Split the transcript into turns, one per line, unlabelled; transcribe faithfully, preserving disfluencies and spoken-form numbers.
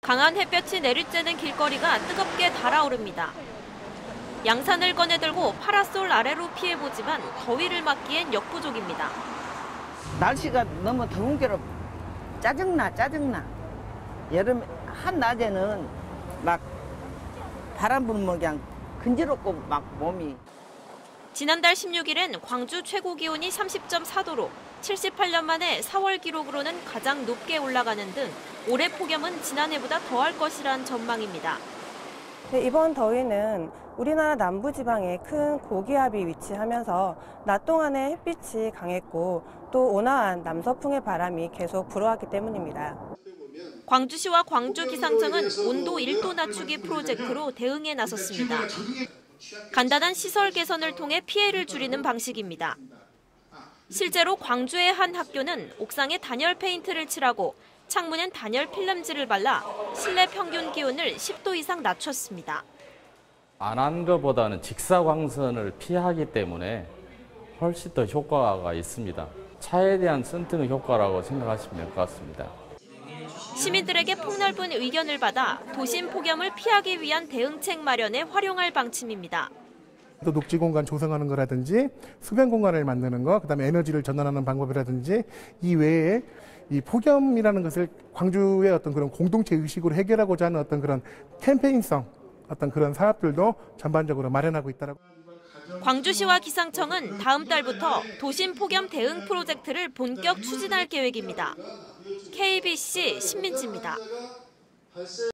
강한 햇볕이 내리쬐는 길거리가 뜨겁게 달아오릅니다. 양산을 꺼내들고 파라솔 아래로 피해보지만 더위를 막기엔 역부족입니다.
날씨가 너무 더운 게로 짜증나 짜증나. 여름 한낮에는 막 바람 불면 그냥 근지럽고 막 몸이.
지난달 십육일엔 광주 최고 기온이 삼십 점 사 도로 칠십팔 년 만에 사월 기록으로는 가장 높게 올라가는 등 올해 폭염은 지난해보다 더할 것이란 전망입니다.
네, 이번 더위는 우리나라 남부지방에 큰 고기압이 위치하면서 낮 동안에 햇빛이 강했고 또 온화한 남서풍의 바람이 계속 불어왔기 때문입니다.
광주시와 광주기상청은 온도 일 도 낮추기 프로젝트로 대응에 나섰습니다. 간단한 시설 개선을 통해 피해를 줄이는 방식입니다. 실제로 광주의 한 학교는 옥상에 단열 페인트를 칠하고 창문엔 단열 필름지를 발라 실내 평균 기온을 십 도 이상 낮췄습니다.
안 한 것보다는 직사광선을 피하기 때문에 훨씬 더 효과가 있습니다. 차에 대한 선등 효과라고 생각하시면 될 것 같습니다.
시민들에게 폭넓은 의견을 받아 도심 폭염을 피하기 위한 대응책 마련에 활용할 방침입니다.
또 녹지 공간 조성하는 거라든지 수변 공간을 만드는 거, 그다음에 에너지를 전환하는 방법이라든지 이 외에 이 폭염이라는 것을 광주의 어떤 그런 공동체 의식으로 해결하고자 하는 어떤 그런 캠페인성 어떤 그런 사업들도 전반적으로 마련하고 있다라고.
광주시와 기상청은 다음 달부터 도심 폭염 대응 프로젝트를 본격 추진할 계획입니다. 케이비씨 신민지입니다.